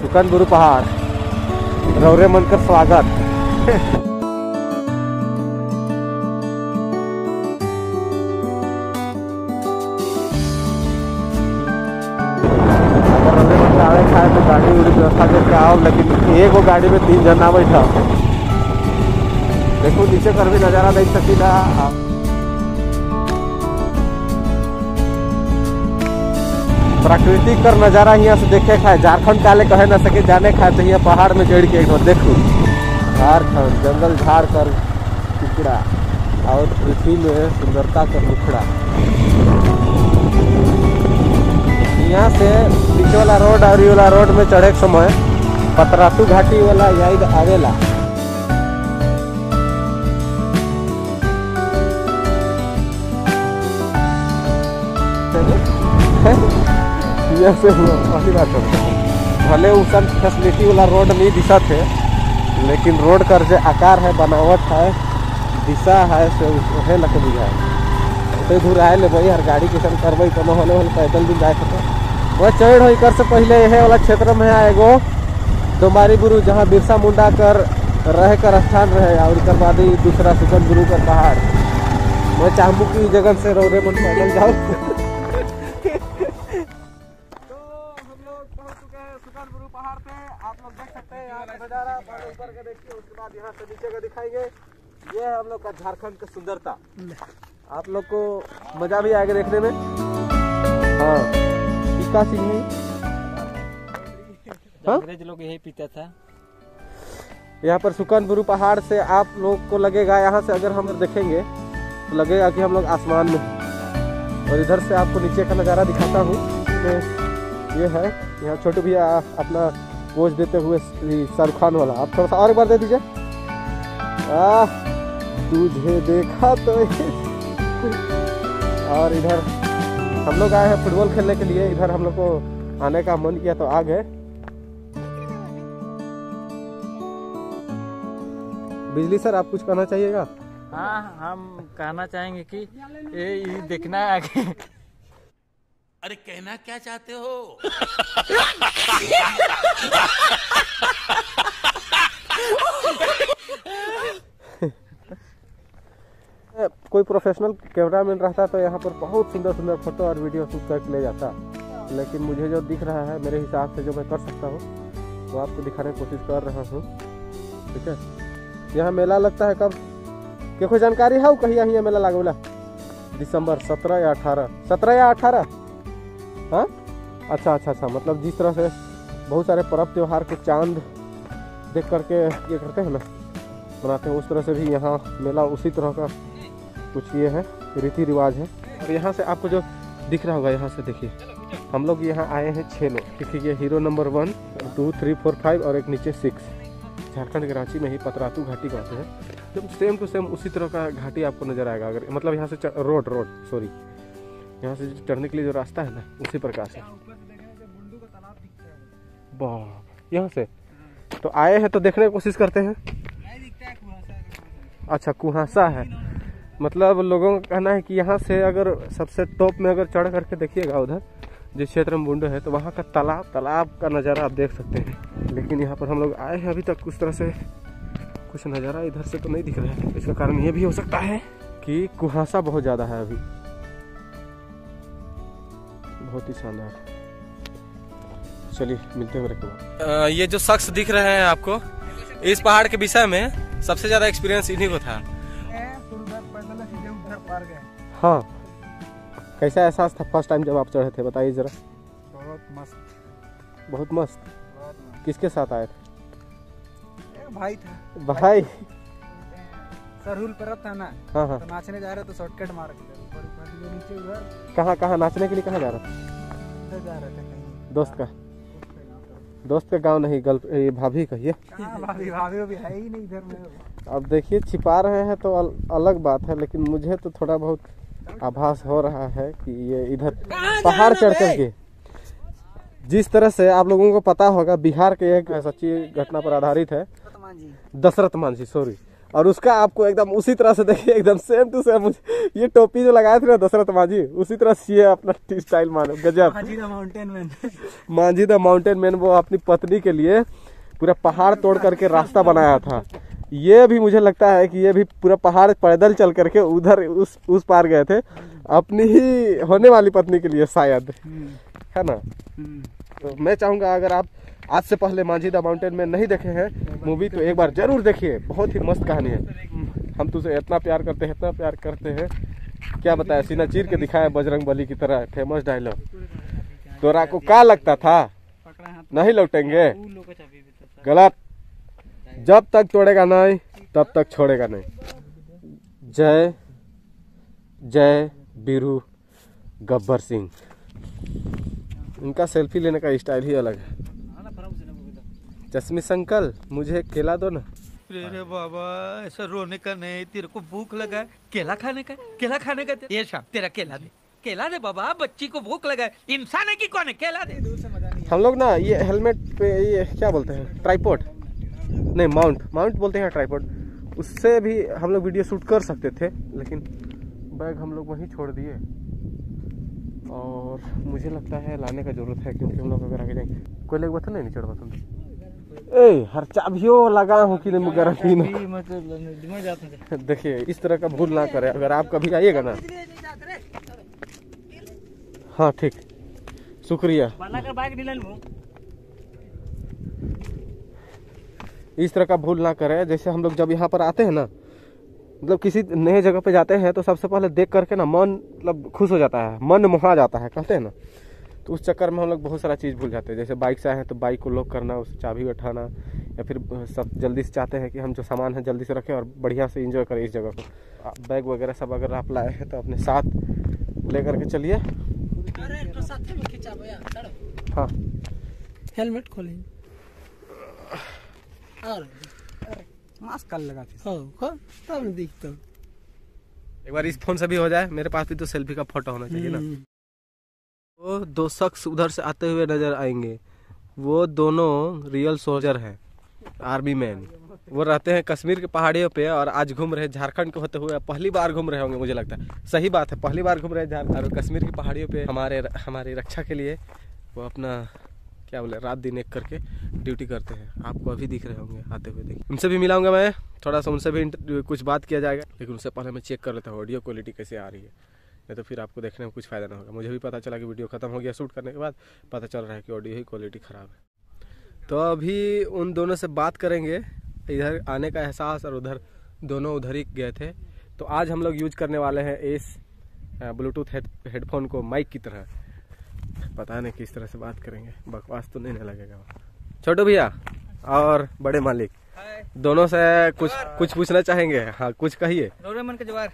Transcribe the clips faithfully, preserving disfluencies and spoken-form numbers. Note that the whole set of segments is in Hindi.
सुकनबुरु पहाड़, रौरे मन का स्वागत। अगर रौरे मन का आवे खाए तो गाड़ी उड़ी व्यवस्था करके आओ, लेकिन एक वो गाड़ी में तीन जना बैठा। देखो नीचे कर भी नज़ारा देख सकीला। प्राकृतिक कर नज़ारा यहाँ से देखे खाए। झारखंड काले कहे न सके जाने खाए तो यहाँ पहाड़ में चढ़ के एक बार देखो झारखंड जंगल झाड़ कर टुकड़ा और पृथ्वी में सुंदरता का मुखड़ा। यहाँ से नीचे वाला रोड और ये वाला रोड में चढ़े समय पतरातू घाटी वाला याद आवेला। से बात भले उसन फैसिलिटी वाला रोड नहीं दिशा थे, लेकिन रोड कर जो आकार है, बनावट है, दिशा है से वह लग बुझाए। तो दूर आए ले भाई हर गाड़ी किसान करवे तो होले होले पैदल भी जाए सकते। वह चढ़ हो कर से पहले यह वाला क्षेत्र में है एगो डोमारीबुरु, जहाँ बिरसा मुंडा कर रह कर स्थान रहे, और इसके बाद ही दूसरा सुकनबुरु कर पहाड़। मैं चाहूँ की जगह से रौरे मन पैदल जाओ। सुकनबुरु पहाड़ पे आप लोग देख सकते हैं यहाँ का नज़ारा। ऊपर का देखिए, उसके बाद यहाँ से नीचे का दिखाएंगे। ये है हम लोग का झारखंड का सुंदरता। आप लोग को मजा भी आएगा देखने में। हाँ, इसका सिंह अंग्रेज लोग यही पीता था। यहाँ पर सुकनबुरु पहाड़ से आप लोग को लगेगा, यहाँ से अगर हम देखेंगे तो लगेगा कि हम लोग आसमान में हैं। और इधर से आपको नीचे का नज़ारा दिखाता हूँ। ये है यहाँ छोटू भैया अपना पोज देते हुए शाहरुख खान वाला। आप थोड़ा सा और एक बार दे दीजिए। आ तुझे देखा तो। और इधर हम लोग आए हैं फुटबॉल खेलने के लिए। इधर हम लोग को आने का मन किया तो आ गए। बिजली सर, आप कुछ कहना चाहिएगा? हाँ, हम कहना चाहेंगे कि ये, ये देखना है आगे। अरे कहना क्या चाहते हो? कोई प्रोफेशनल कैमरामैन रहता तो यहाँ पर बहुत सुंदर सुंदर फोटो और वीडियो शूट करके ले जाता, लेकिन मुझे जो दिख रहा है मेरे हिसाब से जो मैं कर सकता हूँ वो आपको दिखाने की कोशिश कर रहा हूँ। ठीक है, यहाँ मेला लगता है कब? क्या कोई जानकारी है? कहीं यहाँ मेला लागोला दिसंबर सत्रह या अठारह सत्रह या अठारह हाँ, अच्छा अच्छा अच्छा। मतलब जिस तरह से बहुत सारे पर्व त्यौहार को चांद देख करके ये करते हैं ना, मनाते हैं, उस तरह से भी यहाँ मेला उसी तरह का कुछ ये है, रीति रिवाज है। और यहाँ से आपको जो दिख रहा होगा, यहाँ से देखिए हम लोग यहाँ आए हैं छः लोग। देखिए ये hero number one, two, three, four, five और एक नीचे सिक्स। झारखंड के रांची में ही पतरातू घाटी कहते हैं। जब सेम टू सेम उसी तरह का घाटी आपको नजर आएगा। अगर मतलब यहाँ से रोड रोड सॉरी यहाँ से चढ़ने के लिए जो रास्ता है ना, उसी प्रकार से। वाह, यहाँ से तो आए हैं तो देखने की कोशिश करते हैं। अच्छा, कुहासा है। मतलब लोगों का कहना है कि यहाँ से अगर सबसे टॉप में अगर चढ़ करके देखिएगा, उधर जिस क्षेत्र में बुंडो है, तो वहाँ का तालाब तालाब का नज़ारा आप देख सकते हैं। लेकिन यहाँ पर हम लोग आए हैं, अभी तक उस तरह से कुछ नज़ारा इधर से तो नहीं दिख रहा है। इसका कारण ये भी हो सकता है कि कुहासा बहुत ज़्यादा है अभी। बहुत ही शानदार। चलिए मिलते हैं मेरे को। ये जो शख्स दिख रहे हैं आपको, इस पहाड़ के विषय में सबसे ज्यादा एक्सपीरियंस इन्हीं को था। हाँ, कैसा एहसास था फर्स्ट टाइम जब आप चढ़े थे, बताइए जरा। बहुत मस्त, बहुत मस्त। किसके साथ आए थे? भाई था। भाई सरहुल पर था ना। हाँ हाँ, तो नाचने जा रहे तो शॉर्टकट मार के नीचे उधर। कहाँ कहाँ नाचने के लिए कहाँ जा रहा था? जा रहे थे कहीं दोस्त का दोस्त का गांव नहीं, गर्ल भाभी कहिए। भाभी भाभी भी है ही नहीं इधर में। अब देखिए छिपा रहे हैं तो अल, अलग बात है, लेकिन मुझे तो थोड़ा बहुत आभास हो रहा है कि ये इधर पहाड़ चढ़ करके, जिस तरह से आप लोगों को पता होगा बिहार के एक सच्ची घटना पर आधारित है, दशरथ मांझी सॉरी और उसका आपको एकदम उसी तरह से देखिए, एकदम सेम टू सेम ये टोपी जो लगाए थे ना दशरथ मांझी, उसी तरह से अपना टी स्टाइल मानो। गजब। Manjhi the mountain man Manjhi the mountain man वो अपनी पत्नी के लिए पूरा पहाड़ तोड़ करके रास्ता बनाया था। ये भी मुझे लगता है कि ये भी पूरा पहाड़ पैदल चल करके उधर उस उस पार गए थे अपनी ही होने वाली पत्नी के लिए शायद, है ना। तो मैं चाहूँगा अगर आप आज से पहले मांझी द माउंटेन में नहीं देखे हैं मूवी तो एक बार जरूर देखिए, बहुत ही मस्त कहानी है। हम तुझे इतना प्यार करते हैं, इतना प्यार करते हैं, क्या बताया, सीना चीर के दिखाया बजरंग बली की तरह, फेमस डायलॉग। तोरा को क्या लगता था नहीं लौटेंगे, गलत। जब तक तोड़ेगा नहीं तब तक छोड़ेगा नहीं। जय जय बीरू गब्बर सिंह। इनका सेल्फी लेने का स्टाइल ही अलग है। चश्मिश अंकल मुझे केला दो ना। अरे बाबा ऐसा रोने का नहीं, तेरे को भूख लगा है, केला खाने का, केला खाने का। ये शाम तेरा केला दे, केला दे बाबा, बच्ची को भूख लगा है, इंसान है कि कौन है, केला दे। हम लोग ना ये हेलमेट पे ये क्या बोलते हैं, ट्राइपॉड नहीं माउंट माउंट बोलते हैं ट्राइपॉड, उससे भी हम लोग वीडियो शूट कर सकते थे, लेकिन बैग हम लोग वहीं छोड़ दिए और मुझे लगता है लाने का जरूरत है, क्योंकि हम लोग अगर आगे जाएंगे कोई लोग बता नहीं चढ़ बता। ए हर चाबियों लगा हूँ कि नहीं गारंटी ना। देखिए इस तरह का भूल ना करें अगर आप कभी आइएगा ना। हाँ ठीक, शुक्रिया। इस तरह का भूल ना करें। जैसे हम लोग जब यहाँ पर आते हैं ना, मतलब किसी नए जगह पे जाते हैं तो सबसे पहले देख करके ना मन मतलब खुश हो जाता है, मन मोहा जाता है, कहते हैं ना। तो उस चक्कर में हम लोग बहुत सारा चीज़ भूल जाते हैं। जैसे बाइक से आए हैं तो बाइक को लॉक करना, उस चाबी उठाना, या फिर सब जल्दी से चाहते हैं कि हम जो सामान है जल्दी से रखें और बढ़िया से एंजॉय करें इस जगह को। बैग वगैरह सब अगर आप लाए हैं तो अपने साथ ले करके चलिए। हाँ हेलमेट खोले और मास्क कर लगा तब नहीं दिखता। एक बार इस फोन से भी हो जाए, मेरे पास भी तो सेल्फी का फोटो होना चाहिए ना। वो दो शख्स उधर से आते हुए नजर आएंगे, वो दोनों रियल सोल्जर हैं, आर्मी मैन। वो रहते हैं कश्मीर के पहाड़ियों पे और आज घूम रहे झारखंड के होते हुए, पहली बार घूम रहे होंगे मुझे लगता है। सही बात है, पहली बार घूम रहे झारखंड और कश्मीर की पहाड़ियों पे हमारे हमारी रक्षा के लिए वो अपना क्या बोले रात दिन एक करके ड्यूटी करते हैं। आपको अभी दिख रहे होंगे आते हुए, देखिए। उनसे भी मिलाऊंगा मैं, थोड़ा सा उनसे भी कुछ बात किया जाएगा, लेकिन उससे पहले मैं चेक कर लेता हूँ ऑडियो क्वालिटी कैसे आ रही है, नहीं तो फिर आपको देखने में कुछ फ़ायदा ना होगा। मुझे भी पता चला कि वीडियो खत्म हो गया शूट करने के बाद, पता चल रहा है कि ऑडियो ही क्वालिटी ख़राब है। तो अभी उन दोनों से बात करेंगे, इधर आने का एहसास और उधर दोनों उधर ही गए थे। तो आज हम लोग यूज करने वाले हैं इस ब्लूटूथ हेड हेडफोन को माइक की तरह। पता नहीं किस तरह से बात करेंगे, बकवास तो नहीं लगेगा। छोटू भैया और बड़े मालिक दोनों से कुछ कुछ पूछना चाहेंगे। हाँ कुछ कहिए। मन के जवार।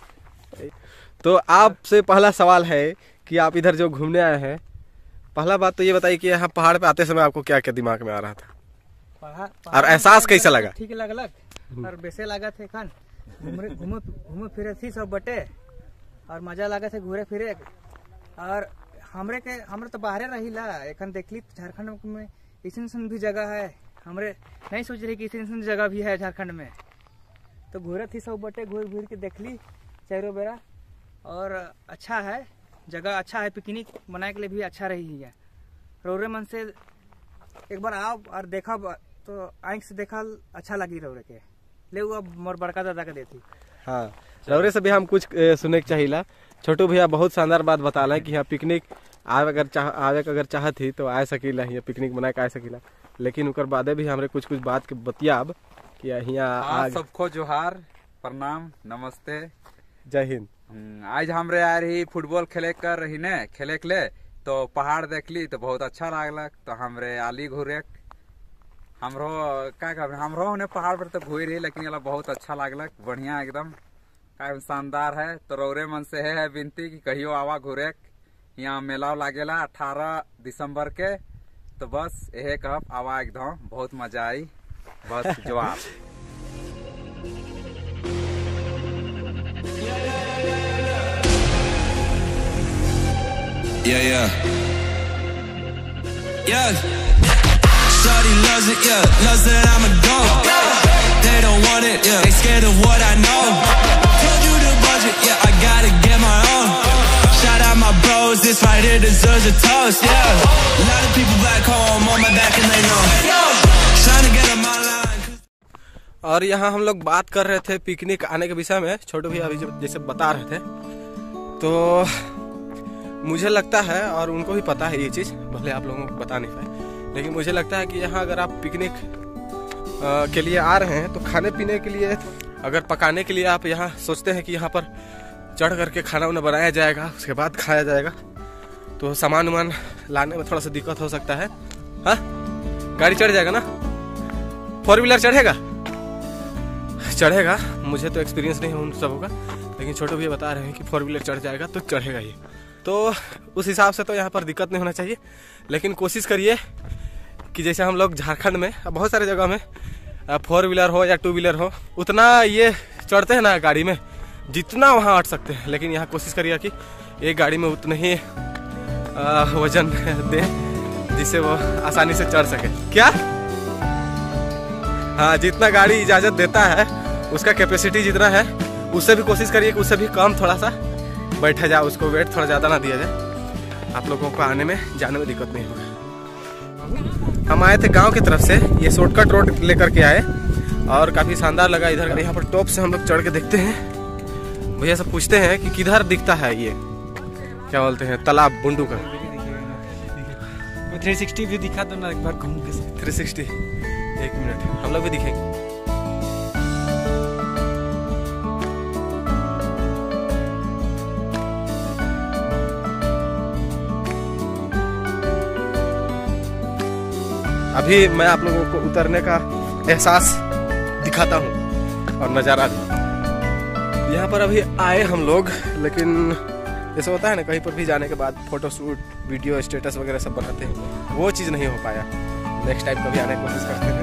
तो आपसे पहला सवाल है कि आप इधर जो घूमने आए हैं, पहला बात तो ये बताइए कि यहाँ पहाड़ पे आते समय आपको क्या क्या दिमाग में आ रहा था और एहसास कैसा लगा? ठीक लगलक और बेसे लगा थे खान घूमे घूमे फिरे थी सब बटे और मजा लगा थे घूरे फिरे। और हमरे के हमरे तो बाहरे रहीला, एखन देखली झारखंड में ऐसन भी जगह है, हमरे नहीं सोच रही कि ऐसन जगह भी है झारखंड में। तो घूरे थी सब बटे, घूर घूर के देखली चारों बेरा और अच्छा है जगह, अच्छा है, पिकनिक मनाने के लिए भी अच्छा रही है। रोरे मन से एक बार आओ और देखा तो आँख से देखा अच्छा लगी रोरे के ले, वो अब मोर बड़का दादा के देती। हाँ रौरे से भी हम कुछ सुने के चाहिए। छोटू भैया बहुत शानदार बात बता रहे हैं कि यहाँ पिकनिक आवे अगर चाह आवे अगर चाह थी तो आ सकीला, यहाँ पिकनिक मना के आ सकीला, लेकिन उकर बादे भी हमारे कुछ कुछ बात के बतियाब कि यहाँ सबको जोहार प्रणाम नमस्ते जय हिंद। आज हमरे आ रही फुटबॉल खेले कर रही ने खेले के ले तो पहाड़ देखली तो बहुत अच्छा लागलक, तो हमरे आली घूरे हमरो क्या कह हमरो ने पहाड़ पर तो घूर रही, लेकिन ये बहुत अच्छा लागलक, बढ़िया एकदम का शानदार है। तो रौरे मन से है, है विनती कि कहियो आवा घूरे। यहाँ मेला लागेला अठारह दिसंबर के, तो बस यही कहब आवा एकदम बहुत मजा आई। बस जवाब Yeah, yeah. Yeah. Shawty loves it, yeah. Loves that I'm a dog. they don't want it, yeah. They scared of what I know. Told you the budget, yeah, I gotta get my own. Shout out my bros, this right here deserves a toast, yeah. A lot of people back home on my back and they know. Trying to get on my line. और यहाँ हम लोग बात कर रहे थे पिकनिक आने के विषय में। छोटे भैया अभी जैसे बता रहे थे, तो मुझे लगता है, और उनको भी पता है ये चीज़, भले आप लोगों को बता नहीं पाए, लेकिन मुझे लगता है कि यहाँ अगर आप पिकनिक के लिए आ रहे हैं तो खाने पीने के लिए, अगर पकाने के लिए आप यहाँ सोचते हैं कि यहाँ पर चढ़ करके खाना उन्हें बनाया जाएगा, उसके बाद खाया जाएगा, तो सामान वामान लाने में थोड़ा सा दिक्कत हो सकता है। हाँ, गाड़ी चढ़ जाएगा ना? फोर व्हीलर चढ़ेगा चढ़ेगा मुझे तो एक्सपीरियंस नहीं है उन सबों का, लेकिन छोटे भैया बता रहे हैं कि फोर व्हीलर चढ़ जाएगा तो चढ़ेगा ये। तो उस हिसाब से तो यहाँ पर दिक्कत नहीं होना चाहिए, लेकिन कोशिश करिए कि जैसे हम लोग झारखंड में बहुत सारे जगह में फोर व्हीलर हो या टू व्हीलर हो, उतना ये चढ़ते हैं ना गाड़ी में जितना वहाँ अट सकते हैं, लेकिन यहाँ कोशिश करिए कि एक गाड़ी में उतने ही वजन दें जिससे वो आसानी से चढ़ सके। क्या? हाँ, जितना गाड़ी इजाज़त देता है, उसका कैपेसिटी जितना है, उससे भी कोशिश करिए कि उससे भी कम थोड़ा सा बैठा जाए, उसको वेट थोड़ा ज़्यादा ना दिया जाए, आप लोगों को आने में जाने में दिक्कत नहीं होगा। हम आए थे गांव की तरफ से, ये शॉर्टकट रोड लेकर के आए और काफ़ी शानदार लगा इधर। यहाँ पर टॉप से हम लोग चढ़ के देखते हैं। भैया सब पूछते हैं कि किधर दिखता है ये, क्या बोलते हैं, तालाब बुंडू का। थ्री सिक्सटी भी दिखा दो ना एक बार घूम के। थ्री सिक्सटी एक मिनट, हम लोग भी दिखेंगे। अभी मैं आप लोगों को उतरने का एहसास दिखाता हूँ और नज़ारा भी। यहाँ पर अभी आए हम लोग, लेकिन जैसे होता है ना, कहीं पर भी जाने के बाद फोटो शूट, वीडियो, स्टेटस वगैरह सब बनाते हैं, वो चीज़ नहीं हो पाया। नेक्स्ट टाइम कभी आने की कोशिश करते हैं।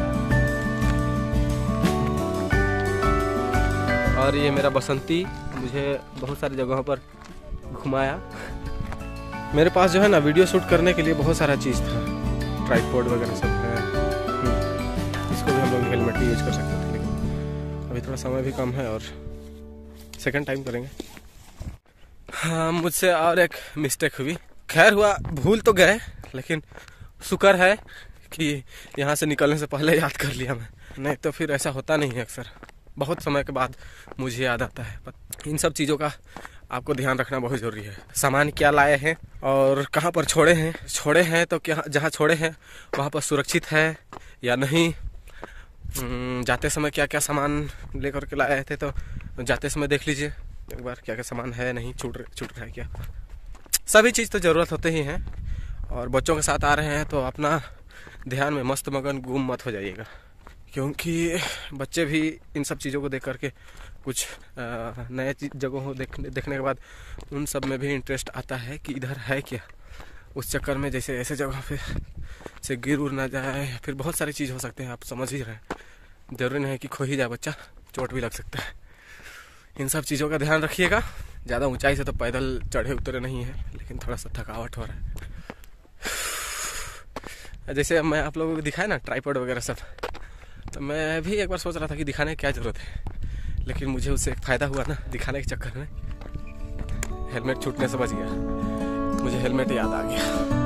और ये मेरा बसंती मुझे बहुत सारी जगहों पर घुमाया। मेरे पास जो है ना वीडियो शूट करने के लिए बहुत सारा चीज़ था, ट्राइपॉड वगैरह सब है। इसको भी हम लोग हेलमेट भी यूज कर सकते थे, लेकिन अभी थोड़ा समय भी कम है और सेकंड टाइम करेंगे। हाँ, मुझसे और एक मिस्टेक हुई। खैर हुआ, भूल तो गए, लेकिन शुक्र है कि यहाँ से निकलने से पहले याद कर लिया मैं, नहीं तो फिर ऐसा होता नहीं है। अक्सर बहुत समय के बाद मुझे याद आता है। इन सब चीज़ों का आपको ध्यान रखना बहुत ज़रूरी है। सामान क्या लाए हैं और कहाँ पर छोड़े हैं, छोड़े हैं तो क्या जहाँ छोड़े हैं वहाँ पर सुरक्षित है या नहीं, जाते समय क्या क्या सामान लेकर के लाए थे, तो जाते समय देख लीजिए एक बार क्या क्या सामान है, नहीं छूट छूट रहा है क्या। सभी चीज़ तो ज़रूरत होते ही हैं, और बच्चों के साथ आ रहे हैं तो अपना ध्यान में मस्त मगन गुम मत हो जाइएगा, क्योंकि बच्चे भी इन सब चीज़ों को देख करके कुछ नए जगहों देखने देखने के बाद उन सब में भी इंटरेस्ट आता है कि इधर है क्या। उस चक्कर में जैसे ऐसे जगह पे से गिर उड़ ना जाए, फिर बहुत सारी चीज़ हो सकते हैं, आप समझ ही रहे हैं। जरूरी नहीं है कि खो ही जाए बच्चा, चोट भी लग सकता है। इन सब चीज़ों का ध्यान रखिएगा। ज़्यादा ऊंचाई से तो पैदल चढ़े उतरे नहीं है, लेकिन थोड़ा सा थकावट हो रहा है। जैसे मैं आप लोगों को दिखाया ना ट्राइपॉड वगैरह सब, तो मैं भी एक बार सोच रहा था कि दिखाने की क्या ज़रूरत है, लेकिन मुझे उससे एक फ़ायदा हुआ ना, दिखाने के चक्कर में हेलमेट छूटने से बच गया। मुझे हेलमेट याद आ गया।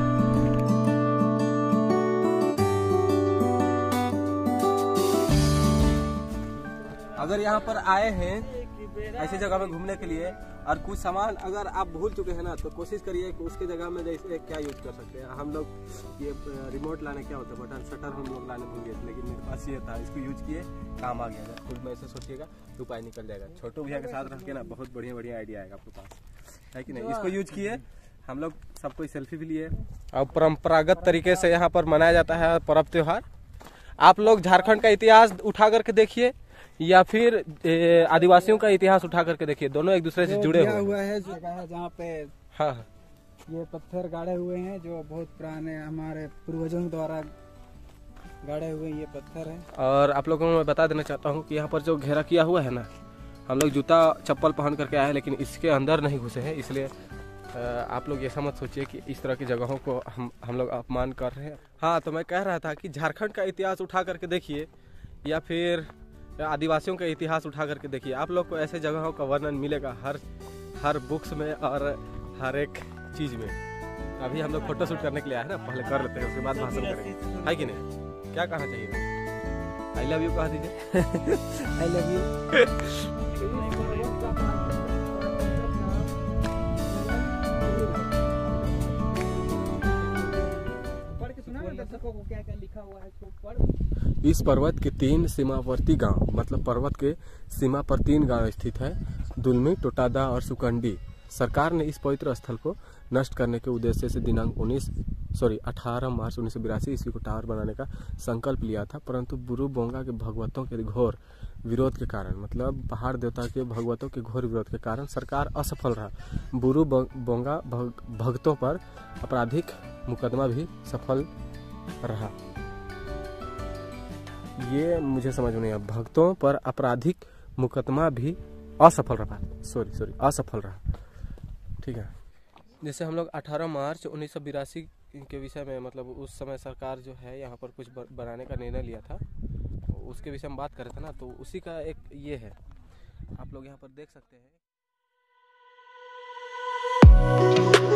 अगर यहाँ पर आए हैं ऐसी जगह में घूमने के लिए और कुछ सामान अगर आप भूल चुके हैं ना, तो कोशिश करिए कि उसके जगह में जैसे क्या यूज कर सकते हैं। हम लोग ये रिमोट लाने क्या होता है, बटन शटर हम लोग लाने भूल गए थे, लेकिन मेरे पास ये था, इसको यूज किए, काम आ गया। खुद में ऐसे सोचिएगा तो उपाय निकल जाएगा। छोटू भैया के साथ रह के ना बहुत बढ़िया बढ़िया आइडिया आएगा आपके पास, है कि नहीं। इसको यूज किए, हम लोग सब कोई सेल्फी भी लिए, और परम्परागत तरीके से यहाँ पर मनाया जाता है पर्व त्योहार। आप लोग झारखंड का इतिहास उठा करके देखिए या फिर आदिवासियों का इतिहास उठा करके देखिए, दोनों एक दूसरे से जुड़े हुए है। जगह है जहाँ पे हाँ ये पत्थर गाड़े हुए हैं, जो बहुत पुराने हमारे पूर्वजों द्वारा गाड़े हुए ये पत्थर है। और आप लोगों को मैं बता देना चाहता हूँ कि यहाँ पर जो घेरा किया हुआ है ना, हम लोग जूता चप्पल पहन करके आए हैं, लेकिन इसके अंदर नहीं घुसे हैं। इसलिए आप लोग ऐसा मत सोचिए कि इस तरह की जगहों को हम हम लोग अपमान कर रहे हैं। हाँ, तो मैं कह रहा था कि झारखंड का इतिहास उठा करके देखिए या फिर आदिवासियों का इतिहास उठा करके देखिए, आप लोग को ऐसे जगहों का वर्णन मिलेगा हर हर बुक्स में और हर एक चीज़ में। अभी हम लोग फोटो शूट करने के लिए आए हैं ना, पहले कर लेते हैं उसके बाद भाषण करेंगे, है कि नहीं? क्या कहना चाहिए? आई लव यू कह दीजिए। I love you. क्या क्या लिखा हुआ है? इस पर्वत के तीन सीमावर्ती गांव, मतलब पर्वत के सीमा पर तीन गांव स्थित है, दुलमी, टोटादा और सुकंडी। सरकार ने इस पवित्र स्थल को नष्ट करने के उद्देश्य से दिनांक उन्नीस सॉरी अठारह मार्च उन्नीस सौ बिरासी ईस्वी को टावर बनाने का संकल्प लिया था, परंतु बुरु बोंगा के भगवतों के घोर विरोध के कारण, मतलब पहाड़ देवता के भगवतों के घोर विरोध के कारण सरकार असफल रहा। बुरु बोंगा भक्तों पर आपराधिक मुकदमा भी सफल रहा। ये मुझे समझ में नहीं आया, भक्तों पर आपराधिक मुकदमा भी असफल रहा, सॉरी सॉरी असफल रहा। ठीक है, जैसे हम लोग अठारह मार्च उन्नीस सौ बिरासी के विषय में, मतलब उस समय सरकार जो है यहाँ पर कुछ बनाने का निर्णय लिया था, उसके विषय में बात कर रहे थे ना, तो उसी का एक ये है, आप लोग यहाँ पर देख सकते हैं।